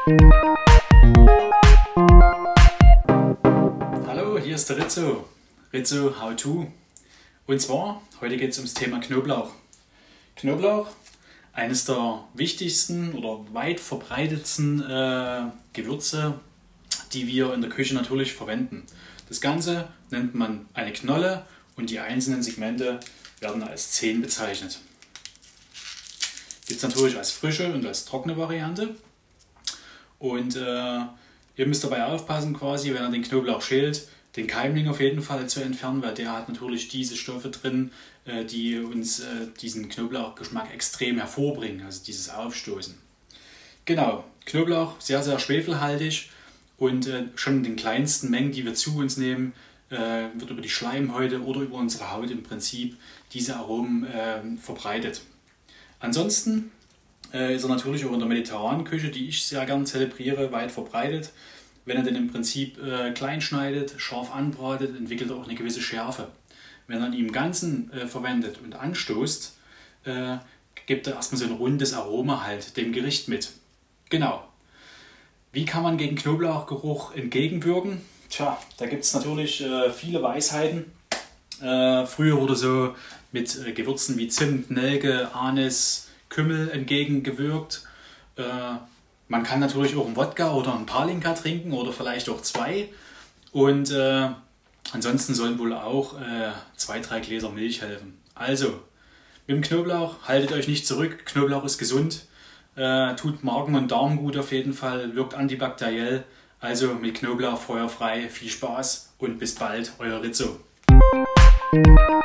Hallo, hier ist der Rizzo. Rizzo How To. Und zwar, heute geht es ums Thema Knoblauch. Knoblauch, eines der wichtigsten oder weit verbreitetsten Gewürze, die wir in der Küche natürlich verwenden. Das Ganze nennt man eine Knolle und die einzelnen Segmente werden als Zehen bezeichnet. Gibt es natürlich als frische und als trockene Variante. Und ihr müsst dabei aufpassen, quasi, wenn ihr den Knoblauch schält, den Keimling auf jeden Fall zu entfernen, weil der hat natürlich diese Stoffe drin, die uns diesen Knoblauchgeschmack extrem hervorbringen, also dieses Aufstoßen. Genau, Knoblauch sehr, sehr schwefelhaltig und schon in den kleinsten Mengen, die wir zu uns nehmen, wird über die Schleimhäute oder über unsere Haut im Prinzip diese Aromen verbreitet. Ansonsten ist er natürlich auch in der mediterranen Küche, die ich sehr gern zelebriere, weit verbreitet. Wenn er den im Prinzip klein schneidet, scharf anbratet, entwickelt er auch eine gewisse Schärfe. Wenn er ihn im Ganzen verwendet und anstoßt, gibt er erstmal so ein rundes Aroma halt dem Gericht mit. Genau. Wie kann man gegen Knoblauchgeruch entgegenwirken? Tja, da gibt es natürlich viele Weisheiten. Früher wurde so mit Gewürzen wie Zimt, Nelke, Anis, Kümmel entgegengewirkt. Man kann natürlich auch einen Wodka oder einen Palinka trinken oder vielleicht auch zwei. Und ansonsten sollen wohl auch 2-3 Gläser Milch helfen. Also, mit dem Knoblauch haltet euch nicht zurück. Knoblauch ist gesund, tut Magen und Darm gut auf jeden Fall, wirkt antibakteriell. Also mit Knoblauch feuerfrei, viel Spaß und bis bald, euer Rizzo.